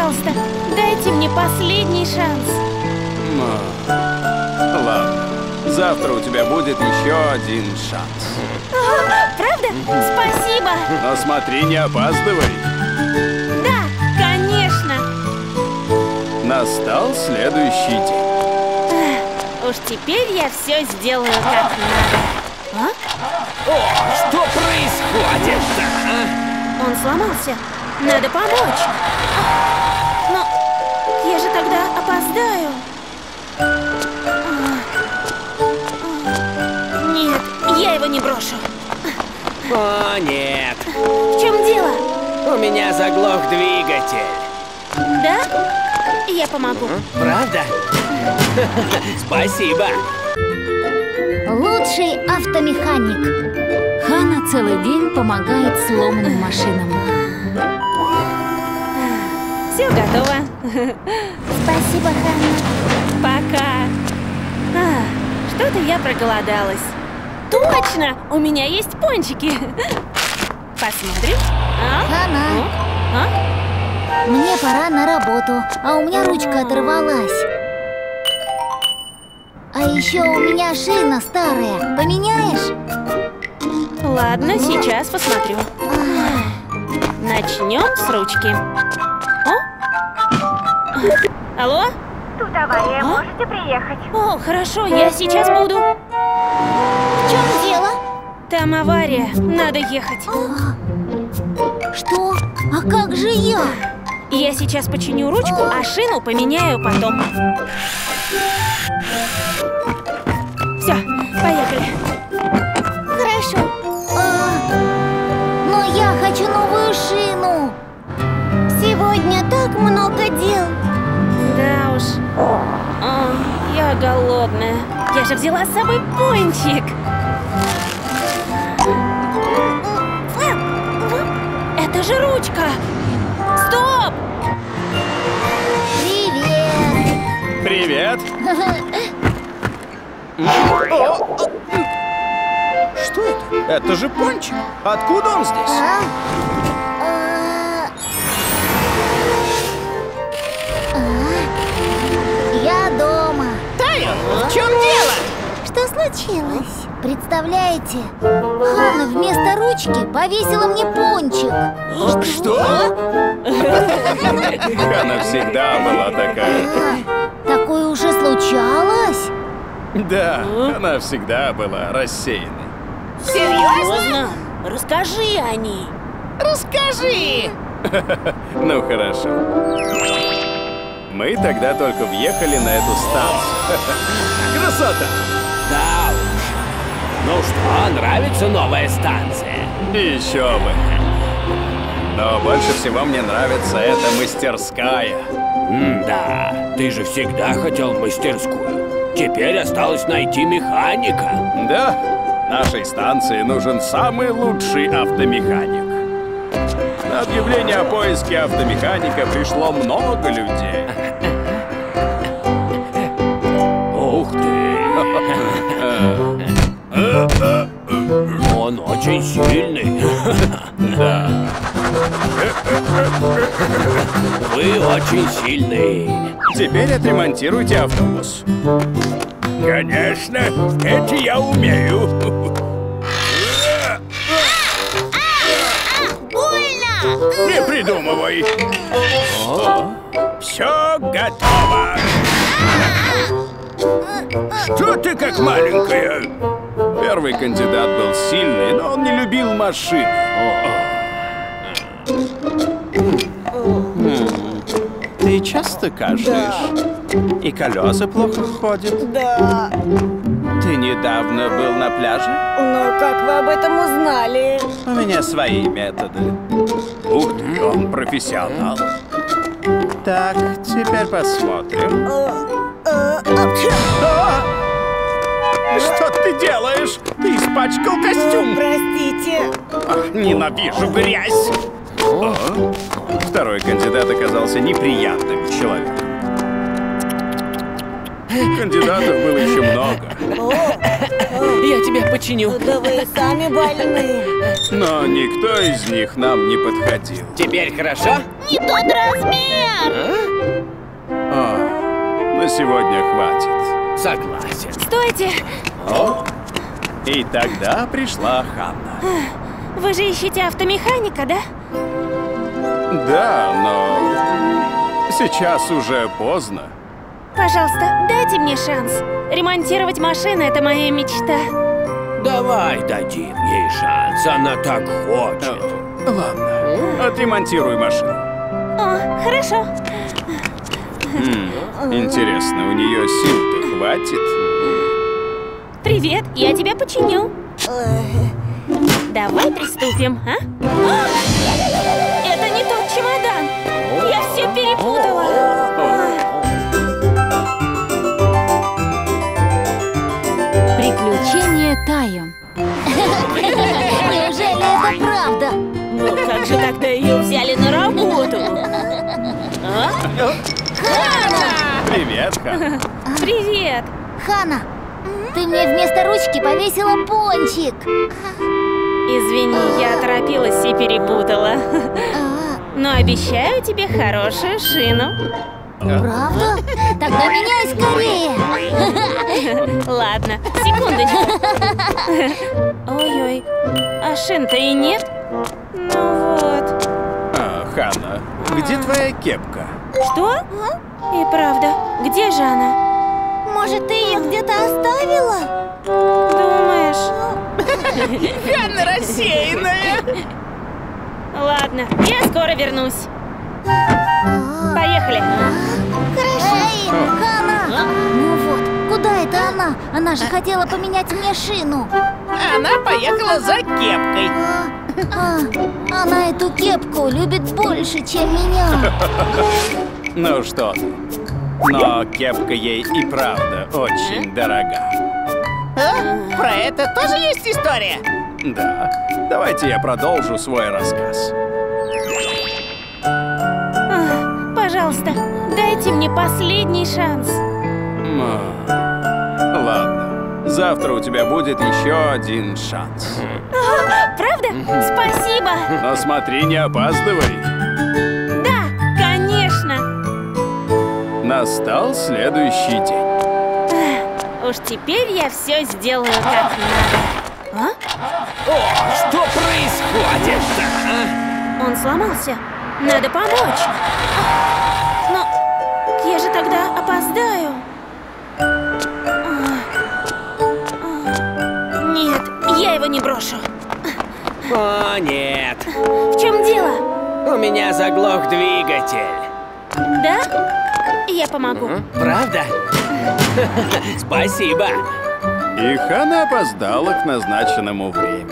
Пожалуйста, дайте мне последний шанс. Ладно, завтра у тебя будет еще один шанс. Правда? Спасибо. Но смотри, не опаздывай. Да, конечно. Настал следующий день. Уж теперь я все сделаю как надо. О, что происходит-то, а? Он сломался. Надо помочь. Но я же тогда опоздаю. Нет, я его не брошу. О, нет. В чем дело? У меня заглох двигатель. Да? Я помогу. Правда? Спасибо. Лучший автомеханик. Хана целый день помогает сломанным машинам. Все готово. Спасибо, Хана. Пока. Что-то я проголодалась. Точно! У меня есть пончики. Посмотрим. Хана, мне пора на работу, а у меня ручка оторвалась. А еще у меня шина старая. Поменяешь? Ладно, сейчас посмотрю. Начнем с ручки. Алло? Тут авария, можете приехать. О, хорошо, я сейчас буду. В чем дело? Там авария, надо ехать. Что? А как же я? Я сейчас починю ручку, а шину поменяю потом. Все, поехали. Хорошо. Но я хочу новую шину. Сегодня так много дел. Да уж. Я голодная. Я же взяла с собой пончик. Это же ручка. Стоп! Привет. Привет. Что это? Это же пончик. Откуда он здесь? Я дома. Тая, в чем дело? Что случилось? Представляете, Хана вместо ручки повесила мне пончик. Что? Она всегда была такая. Такое уже случалось? Да, она всегда была рассеянной. Серьезно? Расскажи о ней. Расскажи. Ну хорошо. Мы тогда только въехали на эту станцию. Красота! Да уж. Ну что, нравится новая станция? Еще бы. Но больше всего мне нравится эта мастерская. Да, ты же всегда хотел в мастерскую. Теперь осталось найти механика. Да, нашей станции нужен самый лучший автомеханик. На объявление о поиске автомеханика пришло много людей. Ух ты! Он очень сильный. Да. Вы очень сильный. Теперь отремонтируйте автобус. Конечно, это я умею. Не придумывай. Все готово. Что ты как маленькая? Первый кандидат был сильный, но он не любил машины. Ты часто кашляешь? И колеса плохо ходят? Да. Ты недавно был на пляже? Ну, как вы об этом узнали? У меня свои методы. Ух ты, он профессионал. Так, теперь посмотрим. Что ты делаешь? Ты испачкал костюм. Простите. Ненавижу грязь. Второй кандидат оказался неприятным человеком. Кандидатов было еще много, Я тебя починю. Да вы и сами больны. но никто из них нам не подходил. Теперь хорошо? Не тот размер! На сегодня хватит. Согласен. Стойте! И тогда пришла Ханна. Вы же ищете автомеханика, да? Да, но сейчас уже поздно. Пожалуйста, дайте мне шанс. Ремонтировать машины — это моя мечта. Давай дадим ей шанс, она так хочет. Ладно, отремонтируй машину. О, хорошо. Интересно, у нее сил-то хватит? Привет, я тебя починю. Давай приступим, а? Это не тот чемодан. Я все перепутала. Приключения Тайо. Неужели это правда? Ну как же тогда ее взяли на работу? А? Привет, Ханна. Привет. Хана, ты мне вместо ручки повесила пончик. Извини, я торопилась и перепутала. Но обещаю тебе хорошую шину. Правда? Тогда меняй скорее. Ладно, секундочку. Ой-ой, а шин-то и нет? Ну вот. Ханна, где твоя кепка? Что? И правда, где же она? Может, ты ее где-то оставила? Думаешь? Ханна рассеянная. Ладно, я скоро вернусь. Поехали. Эй, Хана! Ну вот, куда это она? Она же хотела поменять мне шину. Она поехала за кепкой. Она эту кепку любит больше, чем меня. Ну что ты. Но кепка ей и правда очень дорога. Про это тоже есть история? Да. Давайте я продолжу свой рассказ. Пожалуйста, дайте мне последний шанс. Ладно. Завтра у тебя будет еще один шанс. Правда? Спасибо. Но смотри, не опаздывай. Да, конечно. Настал следующий день. Уж теперь я все сделаю как надо. О, что происходит-то, а? Он сломался. Надо помочь. Но я же тогда опоздаю. Нет, я его не брошу. О, нет. В чем дело? У меня заглох двигатель. Да? Я помогу. Правда? Спасибо. И Ханна опоздала к назначенному времени.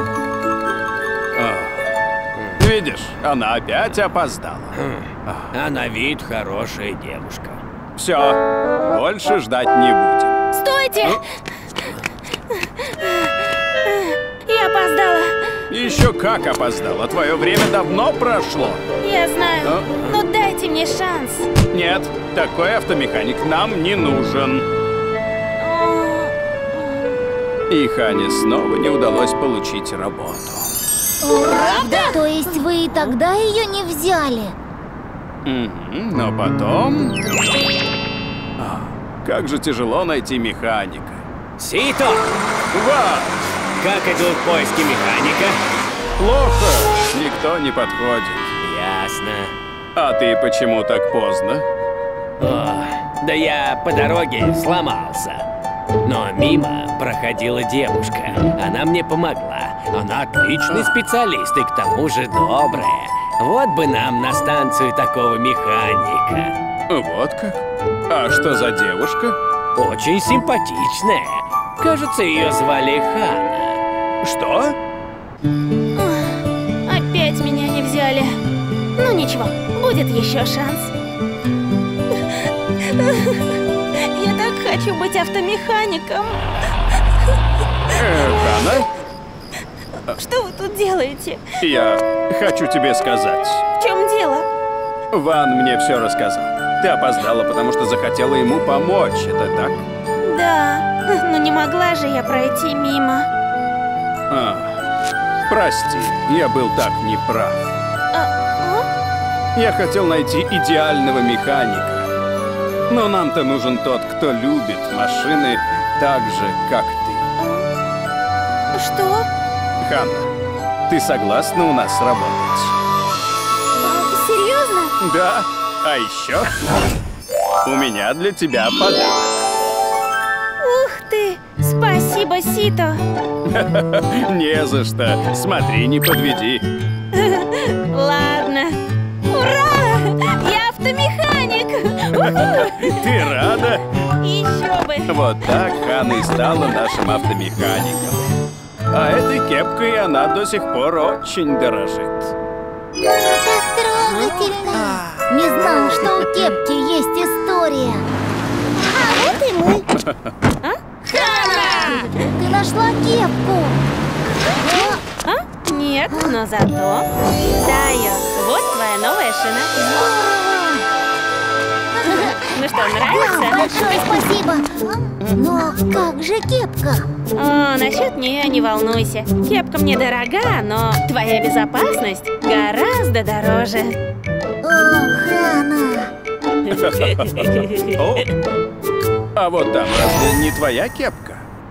Видишь, она опять опоздала. А на вид хорошая девушка. Все, больше ждать не будем. Стойте! Я опоздала. Еще как опоздала, твое время давно прошло. Я знаю. Но дайте мне шанс. Нет, такой автомеханик нам не нужен. И Хане снова не удалось получить работу. Правда? То есть вы и тогда ее не взяли? Но потом... Как же тяжело найти механика. Сито, Ва! как идут поиски механика? Плохо, никто не подходит. Ясно. А ты почему так поздно? О, да я по дороге сломался. Но мимо проходила девушка. Она мне помогла. Она отличный специалист и к тому же добрая. Вот бы нам на станцию такого механика. Вот как? А что за девушка? Очень симпатичная. Кажется, ее звали Ханна. Что? Опять меня не взяли. Ну ничего, будет еще шанс. Я так хочу быть автомехаником. Ханна? Что вы тут делаете? Я хочу тебе сказать. В чем дело? Ван мне все рассказал. Ты опоздала, потому что захотела ему помочь, это так? Да, но не могла же я пройти мимо. Прости, я был так неправ. Я хотел найти идеального механика. Но нам-то нужен тот, кто любит машины так же, как ты. Что? Ханна, ты согласна у нас работать? Серьезно? Да, а еще у меня для тебя подарок. Ух ты! Спасибо, Сито! Не за что. Смотри, не подведи. Ладно. Ура! Я автомеханик! Ты рада? Еще бы! Вот так Ханна и стала нашим автомехаником. А этой кепкой она до сих пор очень дорожит. Так трогательно. Не знала, что у кепки есть история. А вот и мы. Ханна! Ты нашла кепку. Нет, но зато... Тайо, вот твоя новая шина. Ну что, нравится? Большое спасибо. Но как же кепка? О, насчет нее не волнуйся. Кепка мне дорога, но твоя безопасность гораздо дороже. О, Ханна. О, а вот там разве не твоя кепка?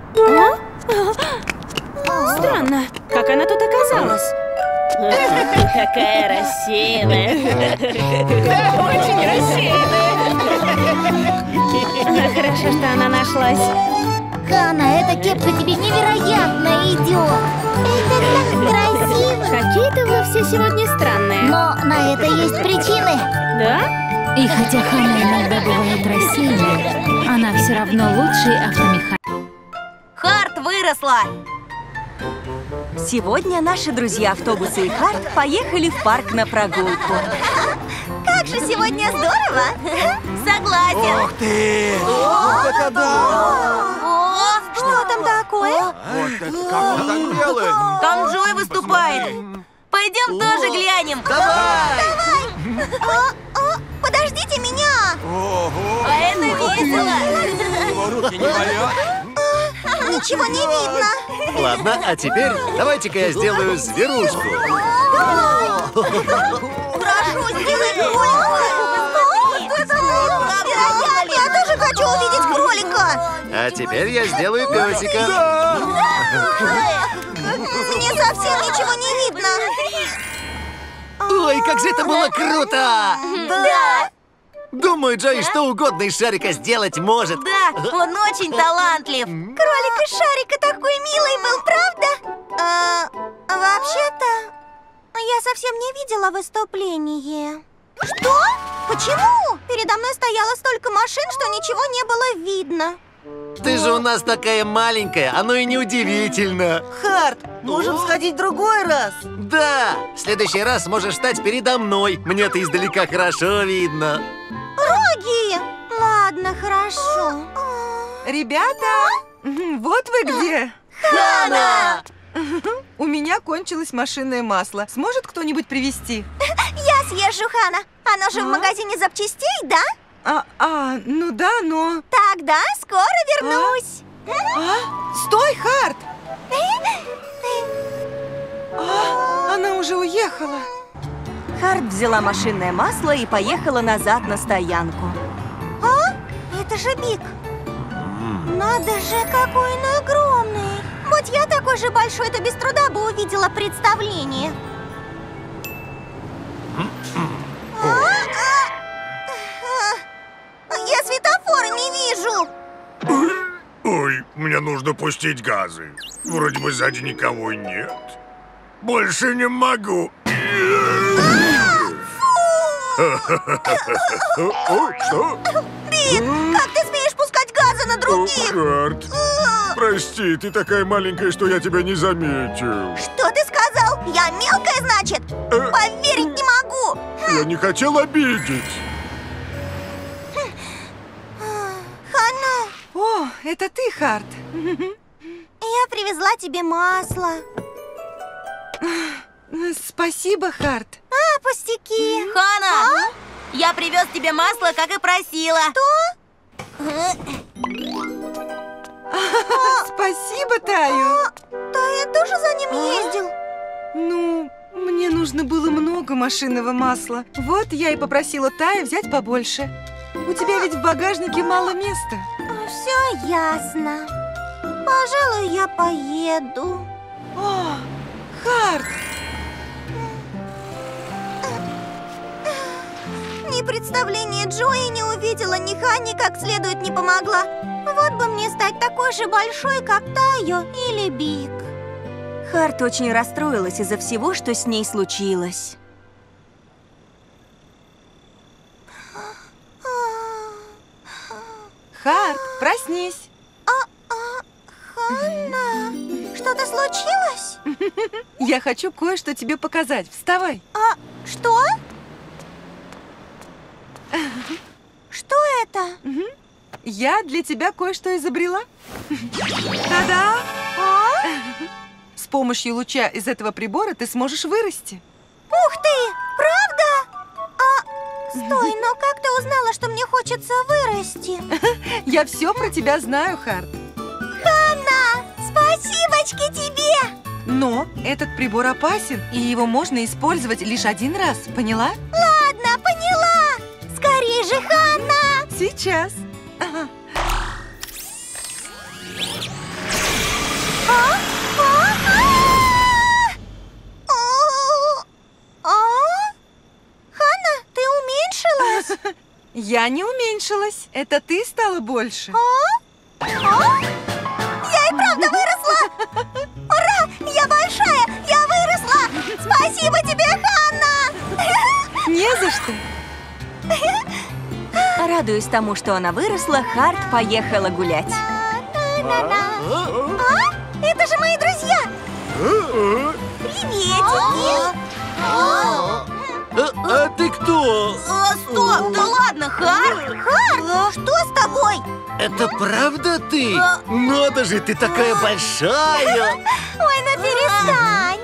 Странно, как она тут оказалась? Какая рассеянная. Да, очень рассеянная. Хорошо, что она нашлась. Ханна, эта кепка тебе невероятно идет. Это так красиво. Какие-то вы все сегодня странные. Но на это есть причины. Да? И хотя Ханна иногда бывает рассеянной, она все равно лучший автомеханик. Харт выросла! Сегодня наши друзья автобусы и Харт поехали в парк на прогулку. Как же сегодня здорово! Согласен! Ух ты! Это да! О, что там такое? Вот это как он так делает? Там Джой выступает. Пойдем тоже глянем. Давай! Подождите меня! Ого! А это весело! Его руки не болят? Ничего не видно. Ладно, а теперь давайте-ка я сделаю зверушку. Прошу, сделай кролика! Я тоже хочу увидеть кролика! А теперь я сделаю песика. Мне совсем ничего не видно! Ой, как же это было круто! Да! Думаю, Джой что угодно из шарика сделать может. Да, он очень талантлив! Кролик из шарика такой милый был, правда? Вообще-то, я совсем не видела выступление. Что? Почему? Передо мной стояло столько машин, что ничего не было видно. Ты же у нас такая маленькая, оно и не удивительно. Харт, можем сходить в другой раз. Да, в следующий раз можешь стать передо мной. Мне-то издалека хорошо видно. Роги! Ладно, хорошо. Ребята, вот вы где. Ханна! У меня кончилось машинное масло. Сможет кто-нибудь привезти? Я съезжу, Ханна. Оно же в магазине запчастей, да? Ну да, но... Тогда скоро вернусь. Стой, Харт! Она уже уехала. Харт взяла машинное масло и поехала назад на стоянку. Это же Биг. Надо же, какой он огромный. Будь я такой же большой, то без труда бы увидела представление. Я светофора не вижу. Ой, мне нужно пустить газы. Вроде бы сзади никого и нет. Больше не могу. Что? Биг, как ты смеешь пускать газы на других? Харт, прости, ты такая маленькая, что я тебя не заметил. Что ты сказал? Я мелкая, значит? Поверить не могу. Я не хотел обидеть. Ханна, О, это ты, Харт. я привезла тебе масло. Спасибо, Харт. Пустяки. Ханна, я Я привез тебе масло, как и просила. Что? Спасибо, Таю. Тая тоже за ним ездил? Ну, мне нужно было много машинного масла. Вот я и попросила Таю взять побольше. У тебя ведь в багажнике мало места. Все ясно. Пожалуй, я поеду. О, Харт! Ни представления Джои не увидела, ни Ханни как следует не помогла. Вот бы мне стать такой же большой, как Тайо или Биг. Харт очень расстроилась из-за всего, что с ней случилось. Харт, проснись. Ханна, что-то случилось? Я хочу кое-что тебе показать. Вставай. Что? Что это? Я для тебя кое-что изобрела. Та-да! С помощью луча из этого прибора ты сможешь вырасти. Ух ты! Правда? Стой, но как ты узнала, что мне хочется вырасти? Я все про тебя знаю, Харт. Ханна, спасибочки тебе! Но этот прибор опасен, и его можно использовать лишь один раз. Поняла? Ладно, поняла! Скорей же, Ханна! Сейчас. Ханна, ты уменьшилась? Я не уменьшилась. Это ты стала больше. Я и правда выросла! Ура! Я большая! Я выросла! Спасибо тебе, Ханна! Не за что. Радуясь тому, что она выросла, Харт поехала гулять. Это же мои друзья! Приветики! А ты кто? Стоп! Да ладно, Харт! Харт! Что с тобой? Это правда ты? Надо же, ты такая большая! Ой, ну перестань!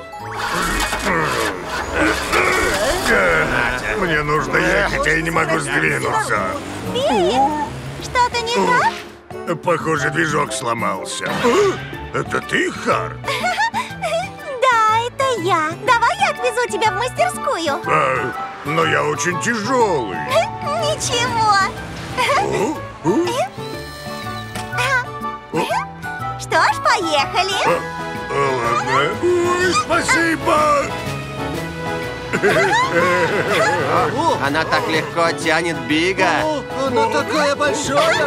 Мне нужно ехать, а я не могу сдвинуться. Билли, что-то не так? Похоже, движок сломался. Это ты, Харт? Да, это я. Давай я отвезу тебя в мастерскую. Но я очень тяжелый. Ничего. Что ж, поехали. Ладно. Ой, спасибо. Она так легко тянет Бига. Она такая большая.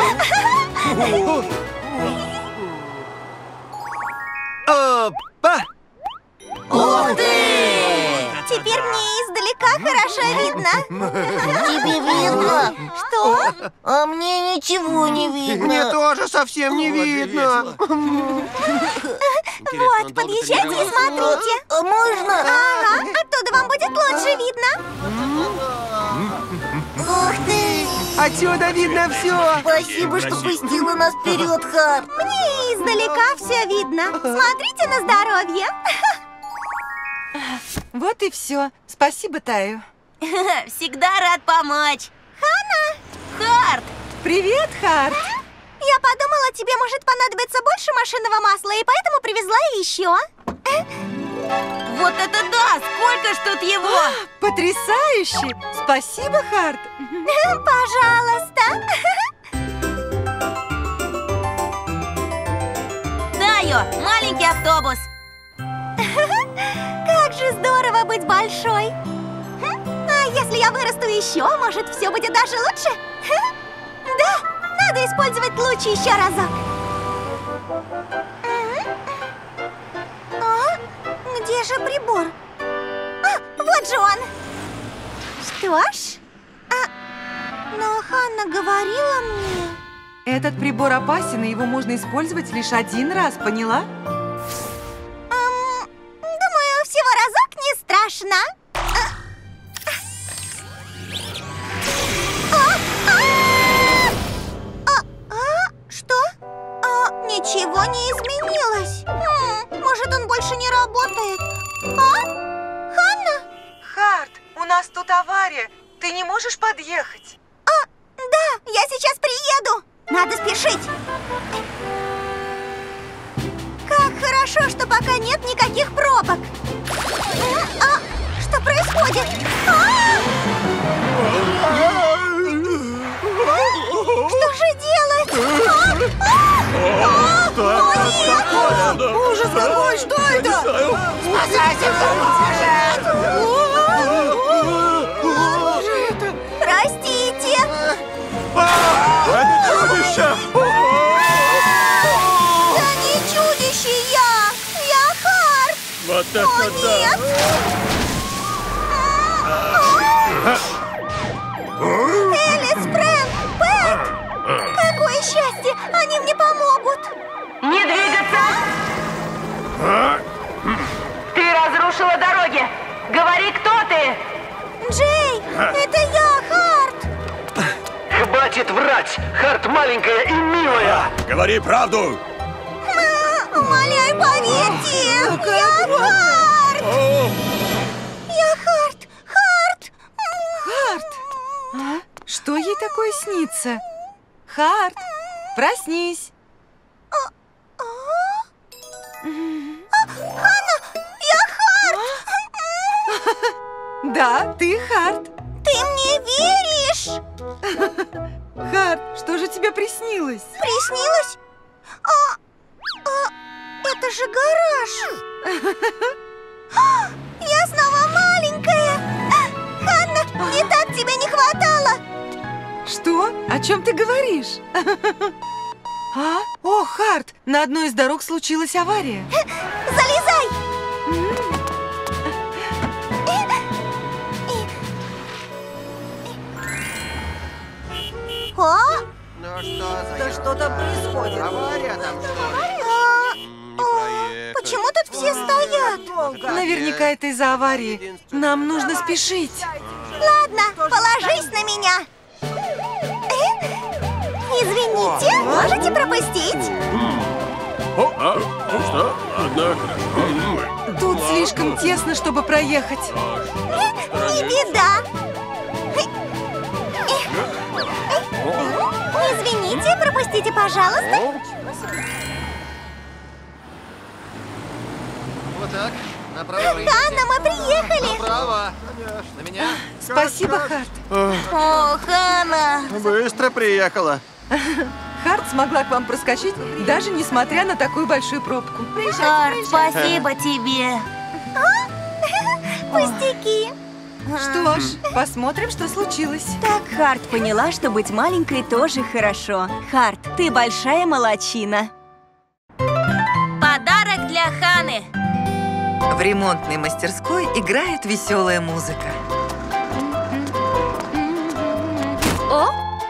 Опа! Ух ты! Теперь мне издалека хорошо видно. Тебе видно? Что? А мне ничего не видно. Мне тоже совсем не видно. Вот, подъезжайте и смотрите. Можно? Ага, оттуда вам будет лучше видно. Ух ты! Отсюда видно все. Спасибо, что пустила нас вперед, Харт. Мне и издалека все видно. Смотрите на здоровье. Вот и все. Спасибо, Таю. Всегда рад помочь. Ханна! Харт! Привет, Харт. Я подумала, тебе может понадобиться больше машинного масла, и поэтому привезла еще. Вот это да! Сколько ж тут его! Потрясающе! Спасибо, Харт. Пожалуйста. Тайо, маленький автобус. Как же здорово быть большой. А если я вырасту еще, может, все будет даже лучше? Да, надо использовать луч еще разок. Где же прибор? Вот же он. Что ж, но Ханна говорила мне... Этот прибор опасен, и его можно использовать лишь один раз, поняла? Думаю, всего разок не страшно. Что? Ничего не изменилось. Может, он больше не работает? Ханна? Харт, у нас тут авария. ты не можешь подъехать? Да, я сейчас приеду. Надо спешить. Как хорошо, что пока нет никаких пробок. Что происходит? Что же делать? Ужас какой! Что это? Спасайте! Простите. Это чудище! Я не чудище, я Харт. Вот это Нет. Элис, Фрэнк, Пэт! Какое счастье! Они мне помогут! Не двигаться! Ты разрушила дороги! Говори, кто ты! Джей, это я, Харт! Хватит врать! Харт маленькая и милая! Говори правду! Умоляю, поверьте! Я Харт! Я Харт! Харт! Харт! Что ей такое снится? Харт, проснись! Ханна, я Харт! Да, ты Харт. Ты мне веришь? Харт, что же тебе приснилось? Приснилось? Это же гараж! Я снова маленькая! Ханна, мне так тебя не хватало! Что? О чем ты говоришь? О, Харт, на одной из дорог случилась авария. Залезай! Да что там происходит? Авария там, Почему тут все стоят? Наверняка это из-за аварии. Нам нужно спешить. Ладно, положись на меня. Извините, можете пропустить? Что? Одна, хорошо. Тут слишком тесно, чтобы проехать. Не беда. Извините, пропустите, пожалуйста. Вот так. Направо. Ханна, мы приехали. Направо. На меня. Спасибо, Харт. О, Ханна. Быстро приехала. Харт смогла к вам проскочить, даже несмотря на такую большую пробку. Харт, спасибо тебе. Пустяки. Что ж, посмотрим, что случилось. Так Харт поняла, что быть маленькой тоже хорошо. Харт, ты большая молодчина. Подарок для Ханы. В ремонтной мастерской играет веселая музыка. О!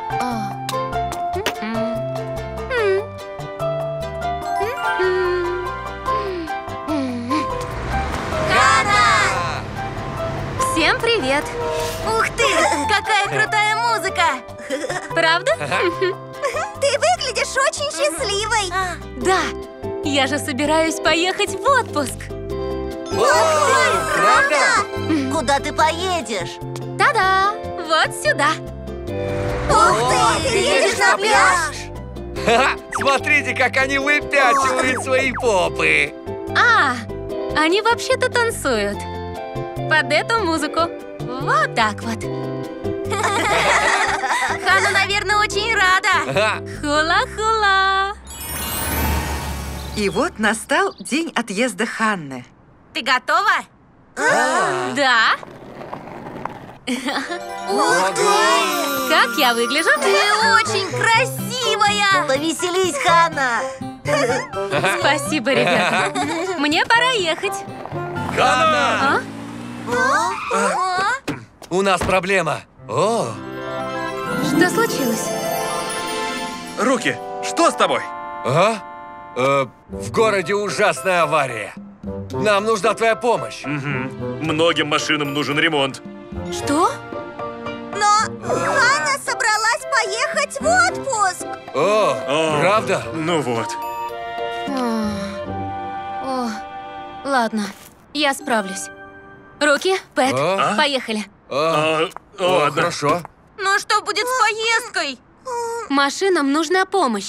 Всем привет! Ух ты, какая крутая музыка! Правда? Ты выглядишь очень счастливой. Да! Я же собираюсь поехать в отпуск. Правда? Куда ты поедешь? Та-да! Вот сюда. Ух ты едешь на пляж? Смотрите, как они выпячивают свои попы. Они вообще-то танцуют. Под эту музыку. Вот так вот. Ханна, наверное, очень рада. Хула-хула. И вот настал день отъезда Ханны. Ты готова? Да? Ух ты! Как я выгляжу? Ты очень красивая! Повеселись, Ханна! Спасибо, ребята. Мне пора ехать. Ханна! У нас проблема. О! Что случилось? Руки, что с тобой? В городе ужасная авария. Нам нужна твоя помощь. Многим машинам нужен ремонт. Что? Но Ханна собралась поехать в отпуск. Правда? Ну вот. Ладно, я справлюсь. Руки, Пэт, поехали. Ладно. Хорошо. Ну что будет с поездкой? Машинам нужна помощь.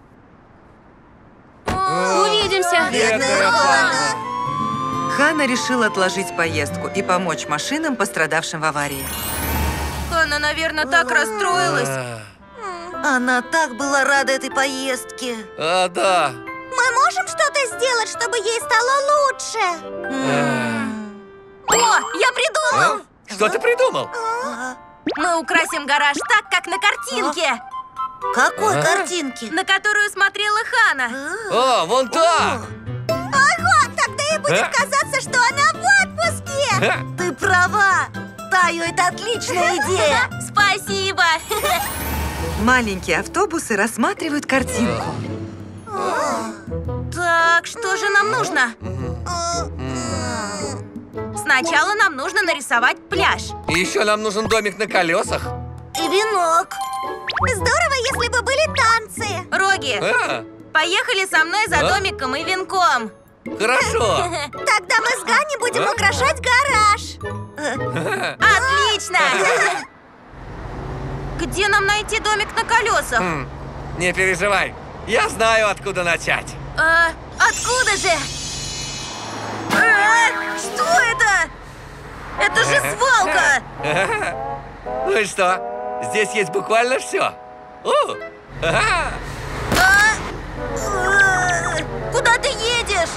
Увидимся. Бедная Хана. Хана решила отложить поездку и помочь машинам, пострадавшим в аварии. Хана, наверное, так расстроилась. Она так была рада этой поездке. А, да. Мы можем что-то сделать, чтобы ей стало лучше? О, я придумал! Что ты придумал? Мы украсим гараж так, как на картинке. Какой картинке? На которую смотрела Хана. О, вон та! Ага, тогда ей будет казаться, что она в отпуске. Ты права. Таю, это отличная идея. Спасибо. Маленькие автобусы рассматривают картинку. Так, что же нам нужно? Сначала нам нужно нарисовать пляж. И еще нам нужен домик на колесах. И венок. Здорово, если бы были танцы. Роги, поехали со мной за домиком и венком. Хорошо. Тогда мы с Ганни будем украшать гараж. Отлично. Где нам найти домик на колесах? Не переживай. Я знаю, откуда начать. Откуда же? Что это? Это же свалка! Ну и что? Здесь есть буквально все. Куда ты едешь?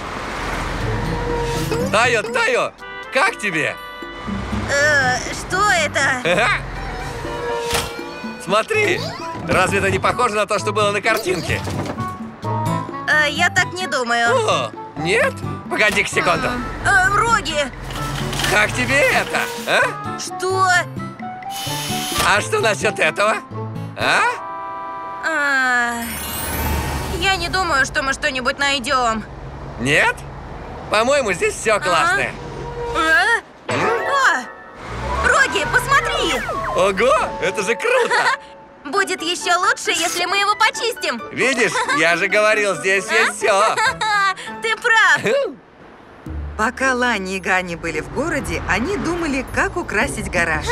Тайо, как тебе? Что это? Смотри, разве это не похоже на то, что было на картинке? Я так не думаю. О, нет? Погоди-ка секунду. Роги! Как тебе это, а? Что? А что насчет этого? Я не думаю, что мы что-нибудь найдем. Нет? По-моему, здесь все классное. Роги, посмотри! Ого, это же круто! Будет еще лучше, если мы его почистим. Видишь, я же говорил, здесь есть все. Ты прав. Пока Лани и Ганни были в городе, они думали, как украсить гараж.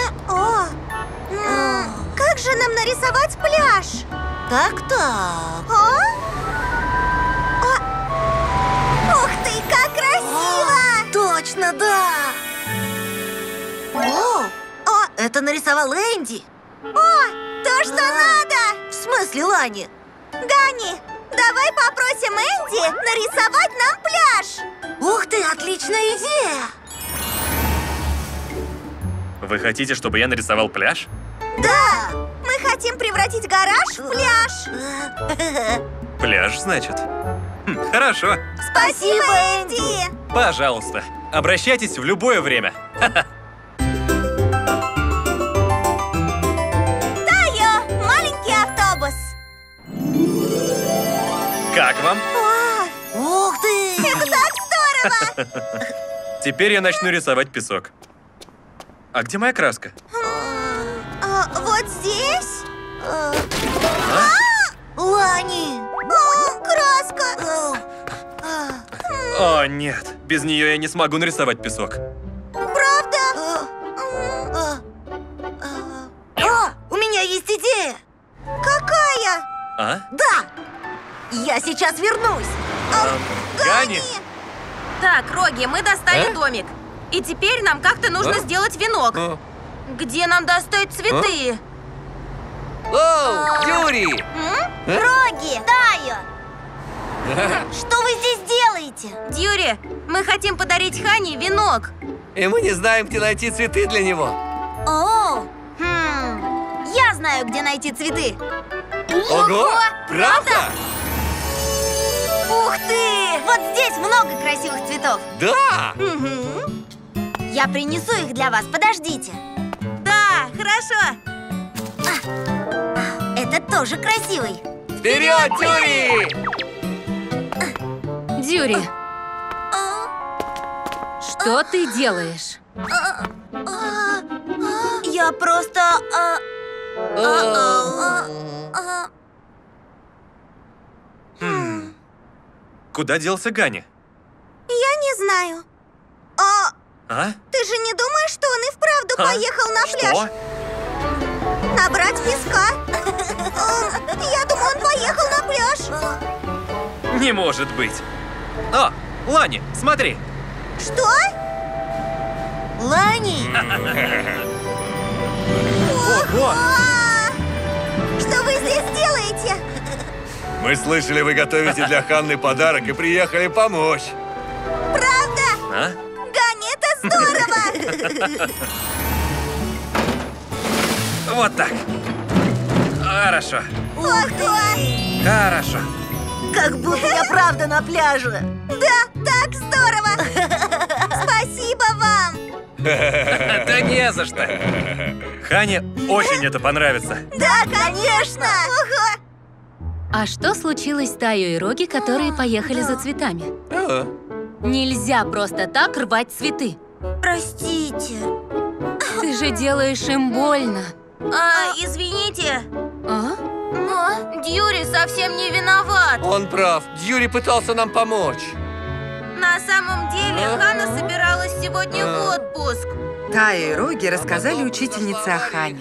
Как же нам нарисовать пляж? Так. Ух ты, как красиво! Точно, да! Это нарисовал Энди. То, что надо! В смысле, Лани? Ганни, давай попросим Энди нарисовать нам пляж. Ух ты, отличная идея! Вы хотите, чтобы я нарисовал пляж? Да! Мы хотим превратить гараж в пляж. Пляж, значит? Хорошо. Спасибо, Энди! Пожалуйста, обращайтесь в любое время. Тайо, маленький автобус. Как вам? Ух ты! Это так здорово! Теперь я начну рисовать песок. А где моя краска? Вот здесь? Лани! Краска! О, нет. Без нее я не смогу нарисовать песок. Правда? У меня есть идея! Какая? Да! Я сейчас вернусь! Ганни! Так, Роги, мы достали домик. И теперь нам как-то нужно сделать венок. Где нам достать цветы? Оу, Юрий! Роги! Тайо! Что вы здесь делаете? Дьюри, мы хотим подарить Хане венок. И мы не знаем, где найти цветы для него. Я знаю, где найти цветы. Ого! Правда? Ух ты! Вот здесь много красивых цветов. Да! Я принесу их для вас, подождите. Да, хорошо. Это тоже красивый. Вперед, Дьюри! Дьюри, что ты делаешь? Я просто... Куда делся Ганни? Я не знаю. Ты же не думаешь, что он и вправду поехал на пляж? Что? Набрать песка. Я думаю, он поехал на пляж. Не может быть. О, Лани, смотри. Что? Лани? Ого! Что вы здесь делаете? Мы слышали, вы готовите для Ханны подарок и приехали помочь. Правда? А? Гани, это здорово! Вот так. Хорошо. Ух ты! Хорошо. Как будто я правда на пляже. Да, так здорово! Спасибо вам! Да не за что. Хане очень это понравится. Да, конечно! Ого! А что случилось с Тайо и Роги, которые поехали за цветами? Нельзя просто так рвать цветы. Простите. Ты же делаешь им больно. Извините. А? Но Дьюри совсем не виноват. Он прав. Дьюри пытался нам помочь. На самом деле, Хана собиралась сегодня в отпуск. Тая и Роги рассказали учительнице о Хане.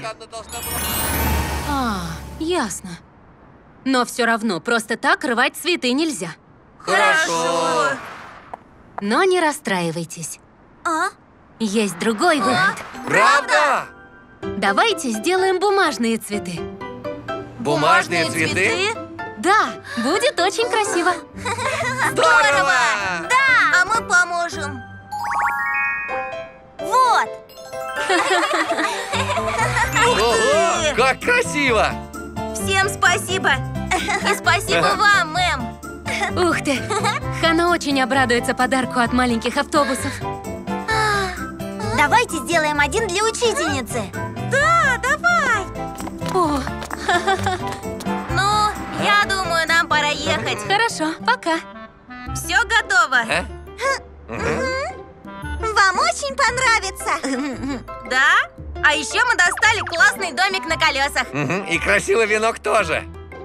Ясно. Но все равно просто так рвать цветы нельзя. Хорошо. Но не расстраивайтесь. Есть другой выход. Правда? Давайте сделаем бумажные цветы. Бумажные цветы? Да, будет очень красиво. Здорово! Да! А мы поможем. Вот! Ого, как красиво! Всем спасибо! И спасибо вам, мэм! Ух ты! Хана очень обрадуется подарку от маленьких автобусов. Давайте сделаем один для учительницы. Да, давай! О, Ну, я думаю, нам пора ехать. хорошо, пока. Все готово? Вам очень понравится. Да? А еще мы достали классный домик на колесах. И красивый венок тоже.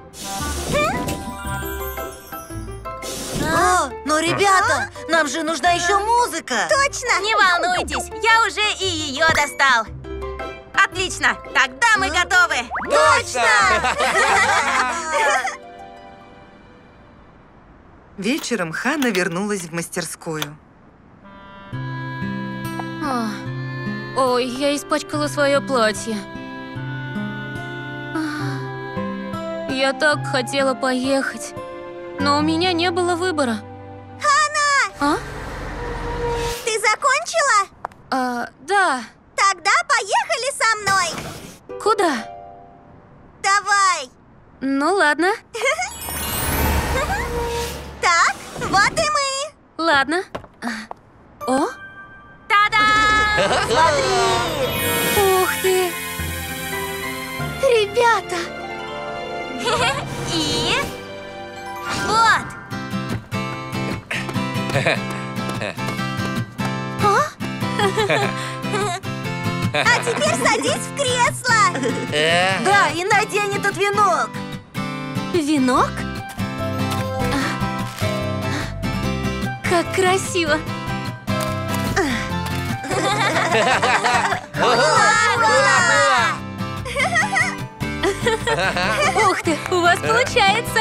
Но, ребята, нам же нужна еще музыка. Точно. Не волнуйтесь, я уже и ее достал. Отлично, тогда мы готовы. Точно! Вечером Ханна вернулась в мастерскую. Ой, я испачкала свое платье. Я так хотела поехать, но у меня не было выбора. Ханна! Ты закончила? Да. Тогда поехали со мной. Куда? Давай. Ну, ладно. Так, вот и мы. Ладно. О? Та-да! Смотри! Ух ты! Ребята! И вот! А теперь садись в кресло! Да, и надень этот венок! Венок? Как красиво! Ух ты, у вас получается!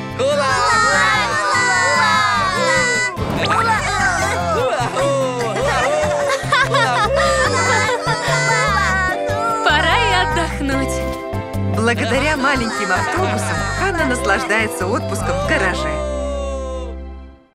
Пора и отдохнуть. Благодаря маленьким автобусам Ханна наслаждается отпуском в гараже.